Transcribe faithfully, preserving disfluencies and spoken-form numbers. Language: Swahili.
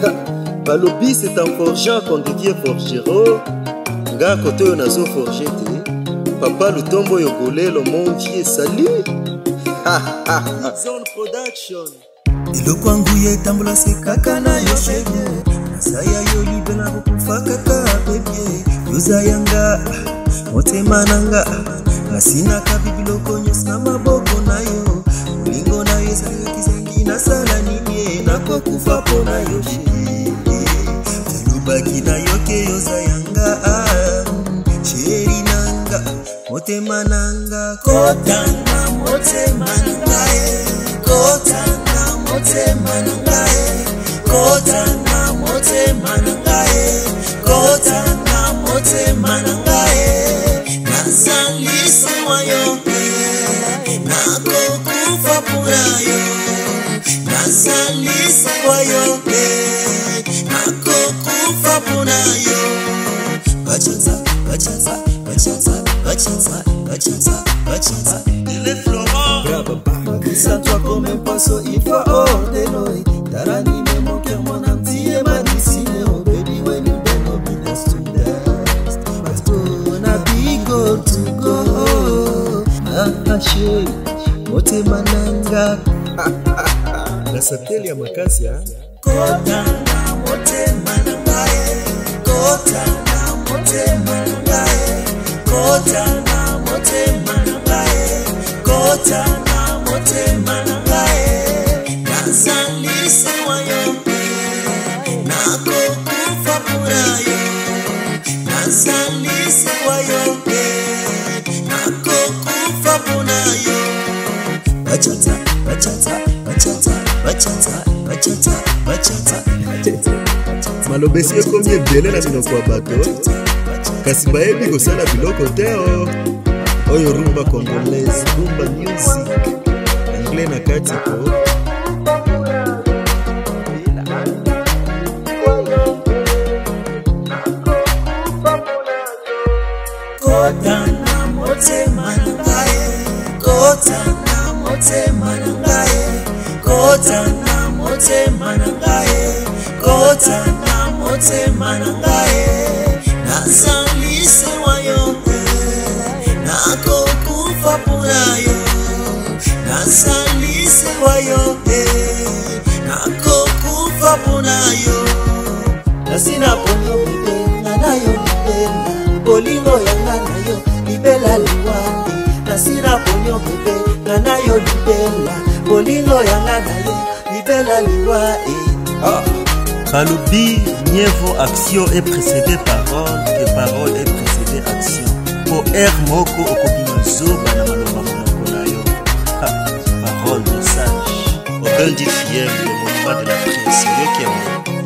Balobi, c'est en forgeant qu'on devient forgeron. Nga kote yo nazo forger te. Papa Lutombo Yogolelo, mon Dieu, salut. Zone Production. Ilo kwangu ye tambula se kaka na yo shege. Nasaya yo libela kukufa kaka bebye. Yuza yanga, motema nanga. Nasina kabibilo konyo sama boko na yo. Ulingo na yo sa kizengi na sala ninye. Nako kufa po na yo shege. Telubaki na yo ke yoza yanga. Cheri nanga, motema nanga. Kotanga, motema nanga e. Kotanga, motema nanga e. Kotanga, motema nanga e. Kotanga, motema nanga e. Nazalisi wayo e. Nako kufa pura yo. Nazalisi wayo e. Nako kufa pura yo. Bachanza, bachanza, bachanza, bachanza, bachanza, bachanza. Il est Florent. Bravo, bang. Kisa toi comme un poisson, il faut ordonner. Tarani me mon cœur, mon anti et ma dessiné. Oh baby, when you done, no be nice to dance. But gonna be good to go. Ah, chérie, mote mananga. La satelle ya makasi ha. Kotanga, mote mananga e. Kotanga, mote mananga e. Kotanga, mote mananga e. Kotanga, mote mananga e. Nazalisi wayo e. Nako kufa pura yo. Nazalisi wayo e. Nako kufa pura yo. Bachata, bachata, bachata, bachata, bachata, bachata. Malobesi ekomi ebele na minoko ya bato. Kasi bayebi kosala biloko te o. Oyo rumba congolaise, rumba music. Anglais na kati ko. Kotanga, motema nanga e. Kotanga, motema nanga e. Kotanga, motema nanga e. Kotanga, motema nanga e. Nazalisi wayo e. Nako kufa pura yo. Nazalisi wayo e. Nako kufa pura yo. Nasina ponyo bebe, nanayo libela. Bolingo yanga na yo, libela liwandi. Nasina ponyo bebe, nanayo libela. Bolingo yanga na yo, libela liwandi. Ah. Balobi, mieux vaut action est précédée parole que parole est précédée action. Pour R moko okopima zoba na maloba monoko na yo. Parole, message. Aucun dit fier, le monument de la presse. Yo qui est